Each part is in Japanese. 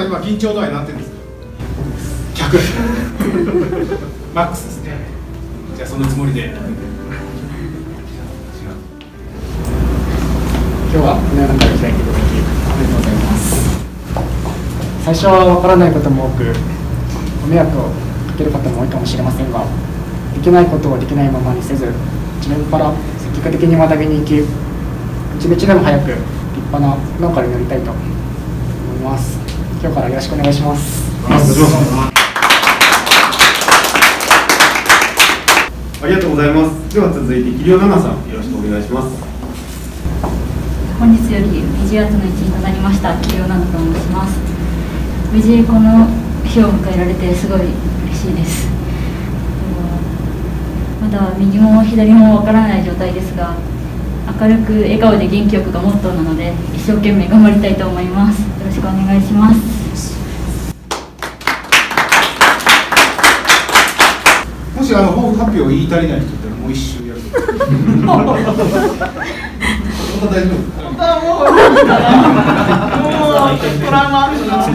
今緊張度合い何点ですか？100マックスですね。じゃあそのつもりで。 今日はこのような会を開いていただきありがとうございます。最初はわからないことも多くご迷惑をかける方も多いかもしれませんが、できないことをできないままにせず、自分から積極的に学びに行き、一日でも早く立派な農家になりたいと思います。今日からよろしくお願いします。 ありがとうございます。では続いて桐尾奈々さん、よろしくお願いします。 本日よりビジアーツの一員となりました桐尾奈々と申します。無事この日を迎えられてすごい嬉しいです。まだ右も左もわからない状態ですが、明るく笑顔で元気よくがモットーなので一生懸命頑張りたいと思います。よろしくお願いします。 もし抱負発表を言い足りない人いたらもう一周やる。大丈夫。 トラウマあるしな。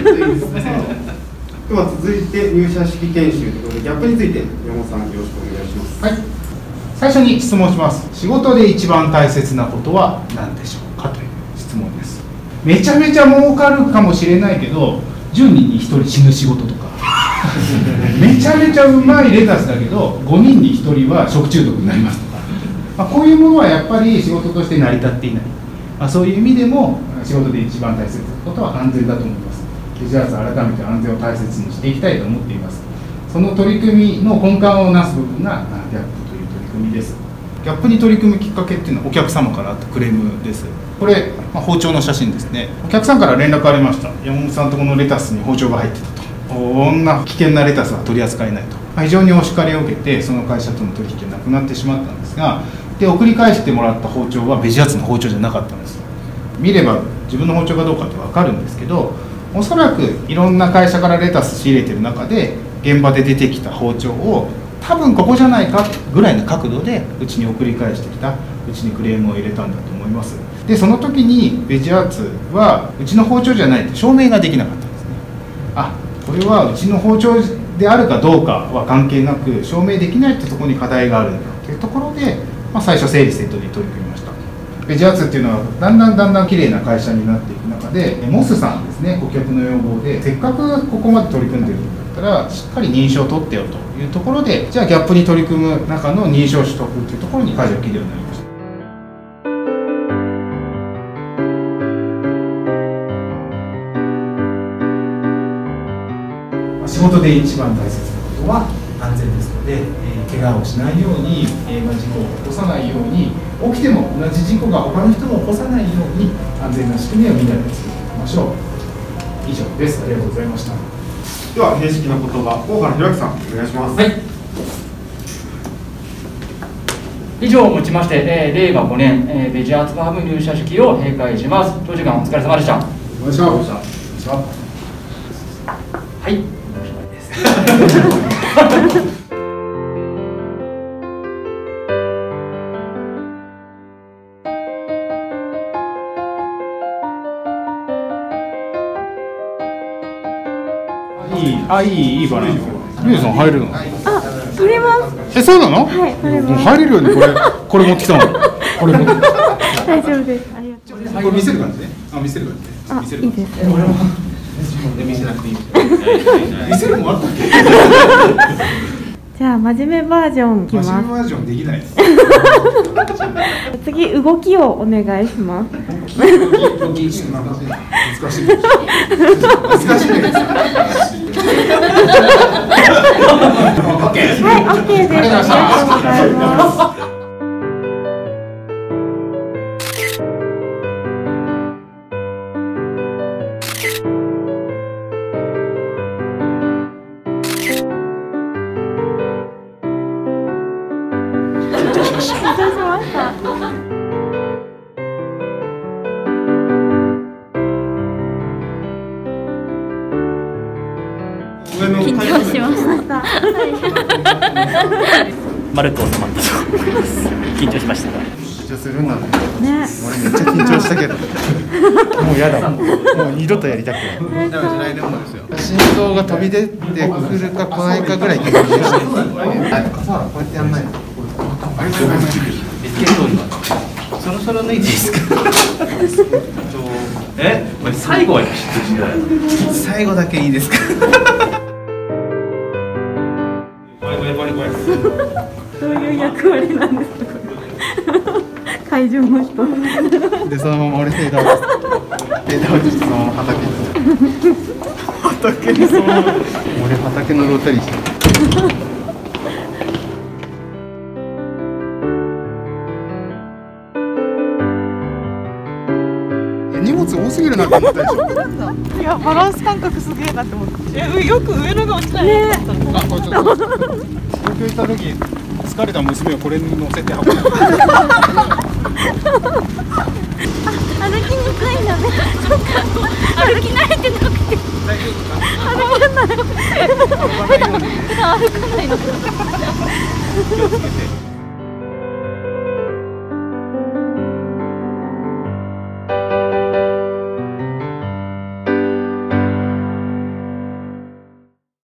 では続いて入社式研修ということでギャップについて山本さんよろしくお願いします。 はい。最初に質問します。仕事で一番大切なことは何でしょうかという質問です。めちゃめちゃ儲かるかもしれないけど、10人に1人死ぬ仕事とか。めちゃめちゃうまいレタスだけど5人に1人は食中毒になりますとか、こういうものはやっぱり仕事として成り立っていない、そういう意味でも仕事で一番大切なことは安全だと思います。ビジネス改めて安全を大切にしていきたいと思っています。その取り組みの根幹をなす部分がギャップという取り組みです。ギャップに取り組むきっかけっていうのはお客様からあったクレームです。これ、包丁の写真ですね。お客さんから連絡ありました。山本さんとこのレタスに包丁が入ってたと。こんな危険なレタスは取り扱えないと、非常にお叱りを受けてその会社との取引がなくなってしまったんですが、で送り返してもらった包丁はベジアツの包丁じゃなかったんです。見れば自分の包丁かどうかって分かるんですけど、おそらくいろんな会社からレタス仕入れてる中で現場で出てきた包丁を多分ここじゃないかぐらいの角度でうちに送り返してきた、うちにクレームを入れたんだと思います。でその時にベジアーツはうちの包丁じゃないって証明ができなかったんですね。これはうちの包丁であるかどうかは関係なく証明できないってところに課題があるんだというところで、最初整理整頓に取り組みました。ベジアーツっていうのはだんだん綺麗な会社になっていく中で、モスさんですね、顧客の要望でせっかくここまで取り組んでるんだったらしっかり認証を取ってよというところで、じゃあギャップに取り組む中の認証取得というところに舵を切るようになりました。仕事で一番大切なことは安全ですので、怪我をしないように、事故を起こさないように、起きても同じ事故が他の人も起こさないように安全な仕組みをみんなで作っていきましょう。以上です。ありがとうございました。 では正式な言葉、大原弘明さんお願いします。 はい。以上をもちまして、令和5年、ベジアーツファーム入社式を閉会します。長時間お疲れ様でした。 お願いします。 はい。 いいバランス。ミュウさん入れるの？ 入れます。 そうなの？ はい、入れます。 もう入れるようにこれ持ってきたの。これ持ってきた。 大丈夫です。ありがとうございます。 これ見せる感じね。見せる感じね。 いいです。 見せなくていい。見せるもあったっけ？ じゃあ真面目バージョンいきます。 真面目バージョンできない。 次動きをお願いします。 難しい。難しいです。 はい、OK です。ありがとうございます。 緊張しました。 丸く収まったと思います。緊張しましたが。 緊張するんだね。 ね。 俺めっちゃ緊張したけど。もうやだ。もう二度とやりたくない。だから来年もですよ。心臓が飛び出てくるか来ないかぐらい緊張してる。はい。さあこうやってやんないの。 そろそろ脱いでいいですか。最後は嫉妬しない。 最後だけいいですか。 どういう役割なんですか。会場の人。 でそのまま俺フェードアウト。フェードアウトしてそのまま畑に。畑にそのまま。俺畑のロータリーしてる。荷物多すぎるなって思ったでしょ。 いや、バランス感覚すげえなって思って。よく上のが落ちないね。 あ、これちょっと。東京行った時、疲れた娘をこれに乗せて運んだ。 歩きにくいんだね。歩き慣れてなくて。 大丈夫か。 歩かない。普段歩かないの。 気をつけて。